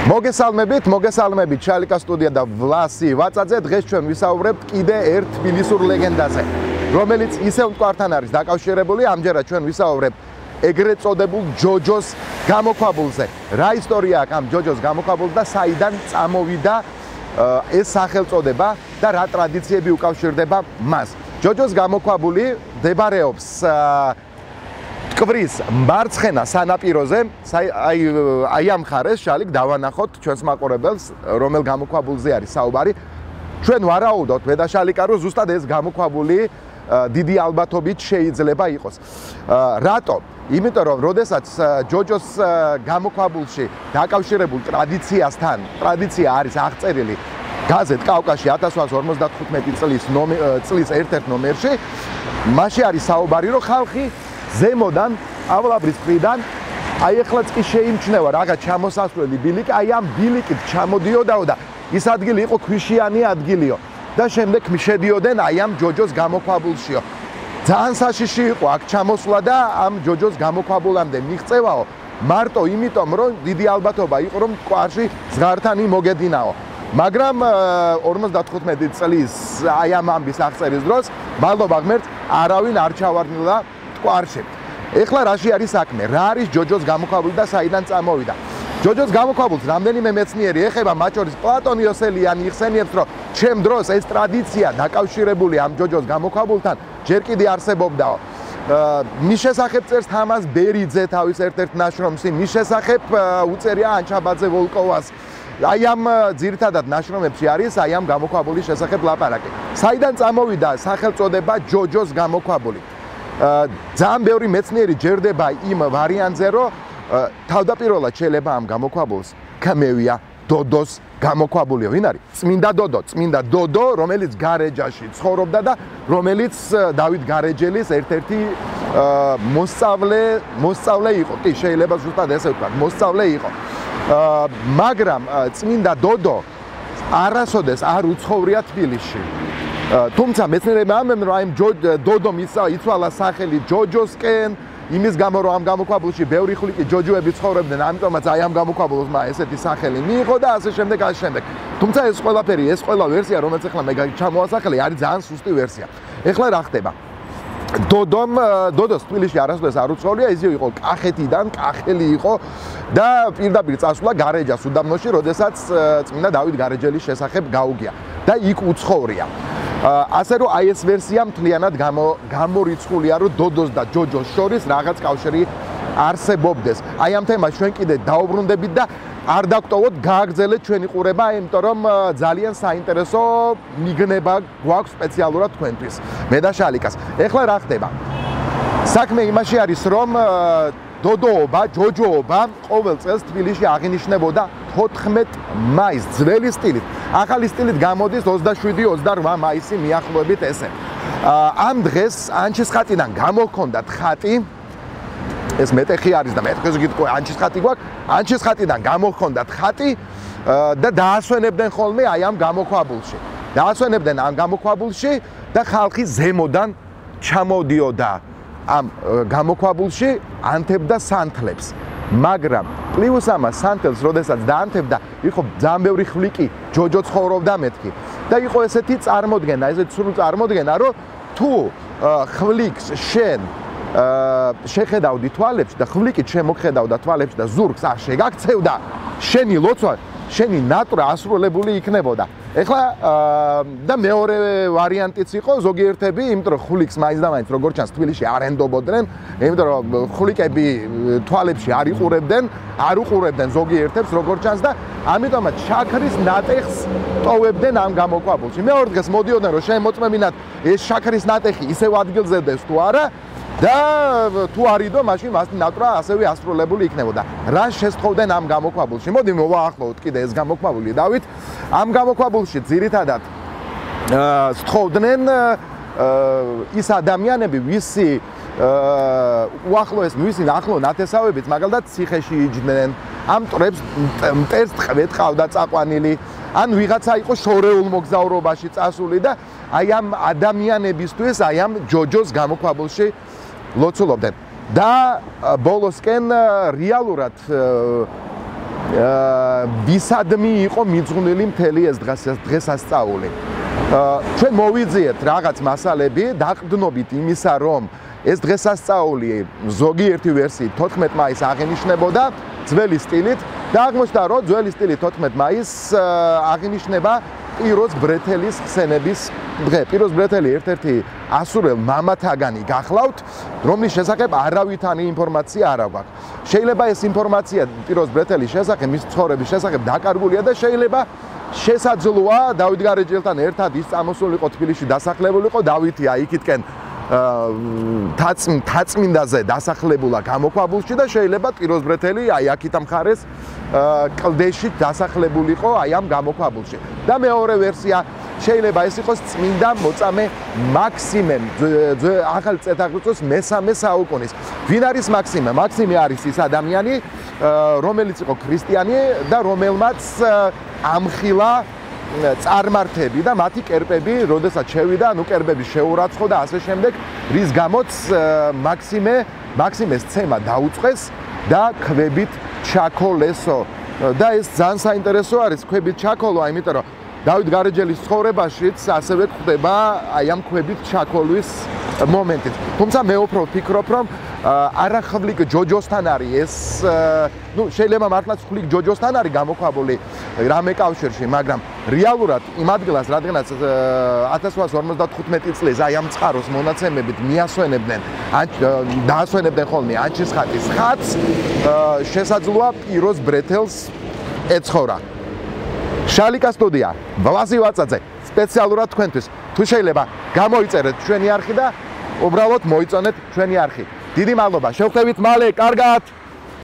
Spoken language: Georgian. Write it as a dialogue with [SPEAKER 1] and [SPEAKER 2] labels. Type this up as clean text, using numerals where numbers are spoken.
[SPEAKER 1] მოგესალმებით, შალიკა სტუდია და ვლასი ვაწაძე. დღეს ჩვენ ვისაუბრებთ კიდე ერთ თბილისურ ლეგენდაზე, რომელიც ისევ მტკვართან არის დაკავშირებული. ამჯერად ჩვენ ვისაუბრებთ ეგრეთ წოდებულ ჯოჯოს გამოქვაბულზე. რა ისტორია აქვს ამ ჯოჯოს გამოქვაბულს და საიდან წამოვიდა ეს სახელწოდება და რა ტრადიციები უკავშირდება მას. ჯოჯოს გამოქვაბული მდებარეობს ტკვრის მარცხენა სანაპიროზე, აი ამ მხარეს შალიკ დავანახოთ ჩვენს მაყურებელს, რომელ გამოქვაბულზე არის საუბარი. ჩვენ ვარაუდოთ მე და შალიკა, რომ ზუსტად ეს გამოქვაბული დიდი ალბათობით შეიძლება იყოს. რატო? იმიტომ რომ როდესაც ჯოჯოს გამოქვაბულში დაკავშირებულ ტრადიციასთან, ტრადიცია არის აღწერილი გაზეთ კავკასი 1855 წლის ერთ-ერთ ნომერში, მასში არის საუბარი, რომ ხალხი ზემოდან ავლაბრის მხრიდან აი ეხლაც კი შეიმჩნევა რაღაც ჩამოსასვლელი ბილიკი, აი ამ ბილიკით ჩამოდიოდაო და ის ადგილი იყო ქვიშიანი ადგილიო და შემდეგ შედიოდნენ აი ამ ჯოჯოს გამოქვაბულშიო. ძალიან საშიში იყო აქ ჩამოსვლა და ამ ჯოჯოს გამოქვაბულამდე მიღწევაო, მარტო იმიტომ რომ დიდი ალბათობა იყო რომ მტკვარში ზღართანი მოგედინაო. მაგრამ 55 წლის აი ამ ამბის აღწერის დროს მადლობა ღმერთს არავინ არ ჩავარდნილა მტკვარში. ეხლა რაში არის საქმე? რა არის ჯოჯოს გამოქვაბული და საიდან წამოვიდა? ჯოჯოს გამოქვაბულს რამდენიმე მეცნიერი ეხება, მათ შორის პლატონ იოსელიანი იხსენიებს, რომ ჩემ დროს ეს ტრადიცია დაკავშირებული ამ ჯოჯოს გამოქვაბულთან ჯერ კიდე არსებობდაო. მის შესახებ წერს თამაზ ბერიძე თავის ერთ-ერთ ნაშრომში, მის შესახებ უწერია ანჩაბაძე ვოლკოვას. აი ამ ძირითადად ნაშრომებში არის აი ამ გამოქვაბულის შესახებ ლაპარაკი. საიდან წამოვიდა სახელწოდება ჯოჯოს გამოქვაბული? ძალიან ბევრი მეცნიერი ჯერდება იმ ვარიანტზე, რომ თავდაპირველად შეიძლება ამ გამოქვაბულს კამევია დოდოს გამოქვაბულიო. ვინ არის? წმინდა დოდო, რომელიც გარეჯაში ცხოვრობდა და რომელიც დავით გარეჯელის ერთ-ერთი მოსწავლე იყო. კი, შეიძლება ზუსტად ესე ვთქვათ, მოსწავლე იყო. მაგრამ წმინდა დოდო არასოდეს არ უცხოვრია თბილისში. თუმცა მეცნიერებმა ამბობენ, რომ აი დოდომ იცვალა სახელი ჯოჯოსკენ, იმის გამო რომ ამ გამოქვაბულში ბევრი ხვლიკი ჯოჯოები ცხოვრობდნენ, ამიტომაც აი ამ გამოქვაბულს ესეთი სახელი მიიღო და ასე შემდეგ. თუმცა ეს ყველა ვერსია, რომელიც ახლა მე ჩამოვასახელე, არის ძალიან სუსტი ვერსია. ეხლა რა ხდება? დოდოს თბილისში არასოდეს არ უცხოვრია, ის იყო კახეთიდან, კახელი იყო და პირდაპირ წასვლა გარეჯას უდაბნოში, როდესაც წმინდა დავით გარეჯელის შესახებ გაუგია და იქ უცხოვრია. ასე რომ აი ეს ვერსია მთლიანად გამორიცხულია, რომ დოდოს და ჯოჯოს შორის რაღაც კავშირი არსებობდეს. აი ამ თემას ჩვენ კიდე დაუბრუნდებით და არ დაგვტოვოთ, გააგრძელეთ ჩვენი ყურება, იმიტომ რომ ძალიან საინტერესო მიგნება გვაქვს სპეციალურად თქვენთვის, მე და შალიკას. ეხლა რა ხდება? საქმე იმაში არის, რომ დოდოობა, ჯოჯოობა ყოველ წელს თბილისში აღინიშნებოდა 14 მაისს ძველი სტილით. ახალი სტილით გამოდის 27-28 მაისი მიახლოებით ესე. ამ დღეს ანჩის ხატიდან გამოჰქონდათ ხატი, ეს მეტეხი არის და მეტეხს გიტყვი ანჩის ხატი გვაქვს, ანჩის ხატიდან გამოჰქონდათ ხატი და დაასვენებდნენ ხოლმე აი ამ გამოქვაბულში. დაასვენებდნენ ამ გამოქვაბულში და ხალხი ზემოდან ჩამოდიოდა ამ გამოქვაბულში, ანთებდა სანთლებს. მაგრამ პლუს ამას სანთელს როდესაც დაანთებდა, იყო ძალიან ბევრი ხვლიკი ჯოჯო ცხოვრობდა მეთქი და იყო ესეთი წარმოდგენა, ესეთი სრულ წარმოდგენა, რომ თუ ხვლიკს შენ შეხედავდი თვალებში და ხვლიკით შემოგხედავდა თვალებში და ზურგს არ შეგაქცევდა, შენი ლოცვა, შენი ნატრა ასრულებული იქნებოდა. ეხლა და მეორე ვარიანტიც იყო ზოგიერთები, იმიტომ რომ ხვლიკს მაინც და მაინც როგორც ჩანს თბილისში არ ენდობოდნენ, იმიტომ რომ ხვლიკები თვალებში არ უყურებდნენ ზოგიერთებს როგორც ჩანს და ამიტომაც შაქრის ნატეხს ტოვებდნენ ამ გამოქვაბულში. მეორე დღეს მოდიოდნენ რომ შემოწმებინათ ეს შაქრის ნატეხი ისევ ადგილზედეს თუ არა და თუ არიდო, მაშინ მას ნატრა ასევე ასრულებული იქნებოდა. რა შესთხოვდნენ ამ გამოქვაბულში? მოდი მოვაახლოვოთ კიდე ეს გამოქვაბული, დავით. ამ გამოქვაბულში ძირითადად სთხოვდნენ ის ადამიანები, ვისი ახლო ნათესავებით, მაგალითად ციხეში იჯდნენ, ამ მტერს ტყავდა წაყვანილი, ან ვიღაცა იყო შორეულ მოგზაურობაში წასული და აი ამ ადამიანებისთვის აი ამ ჯოჯოს გამოქვაბულში ლოცულობდნენ. და ბოლოსკენ რეალურად ვისადმი იყო მიძღვნილი მთელი ეს დღესასწაული. ჩვენ მოვიძიეთ რაღაც მასალები, დაყრდნობით იმისა, რომ ეს დღესასწაული ზოგიერთი ვერსიით 14 მაისს აღინიშნებოდა ძველი სტილით და აღმოჩნდა, რომ ძველი სტილით 14 მაისს აღინიშნება პიროს ბრეთელის ხსენების დღე. პიროს ბრეთელი ერთ-ერთი ასურელ მამათაგანი გახლავთ, რომლის შესახებ არავითარი ინფორმაცია არ აქვს. შეიძლება ეს ინფორმაცია პიროს ბრეთელის შესახებ, მის ცხოვრების შესახებ დაკარგულია და შეიძლება შესაძლოა დავით გარეჯელთან ერთად ის წამოსულიყო თბილისში დასახლებულიყო, დავითი აიქითკენ თაწმინდაზე დასახლებულა გამოქვაბულში და შეიძლება პიროს ბრეთელი აი აქ ითამხარეს კლდეში დასახლებულიყო აი ამ გამოქვაბულში. და მეორე ვერსია შეიძლება ეს იყოს წმინდა მოწამე მაქსიმე ახალ წელთაღრიცხვის მესამე საუკუნის. ვინ არის მაქსიმე? მაქსიმე არის ის ადამიანი, რომელიც იყო ქრისტიანი და რომელმაც ამხილა წარმართები და მათი კერპები, როდესაც შევიდა, ანუ კერპები შეურაცხო და ასე შემდეგ, რის გამოც მაქსიმეს ცემა დაუწყეს და ქვებით ჩაქოლესო. და ეს ძალიან საინტერესო არის ქვებით ჩაქოლვა, იმიტომ რომ დავით გარეჯელის ცხოვრებაშიც ასევე გვხდება აი ამ ქვებით ჩაქოლვის მომენტიც. თუმცა მე უფრო ვფიქრობ, რომ არა ხვლიკ ჯოჯოსთან არის ეს, შეიძლება მართლაც ხვლიკ ჯოჯოსთან არის გამოქვაბული რამე კავშირში, მაგრამ რეალურად იმ ადგილას, რადგანაც 1855 წლის აი ამ წყაროს მონაცემებით მიასვენებდნენ, დაასვენებდნენ ხოლმე ანჩის ხატის ხატს, შესაძლოა პიროს ბრეთელს ეცხოვრა. შალიკა სტუდია, ვლაზი ვაწაძე, სპეციალურად თქვენთვის. თუ შეიძლება გამოიწერეთ ჩვენი არხი და უბრალოდ მოიწონეთ ჩვენი არხი. დიდი მადლობა, შევხვდებით მალე, კარგად!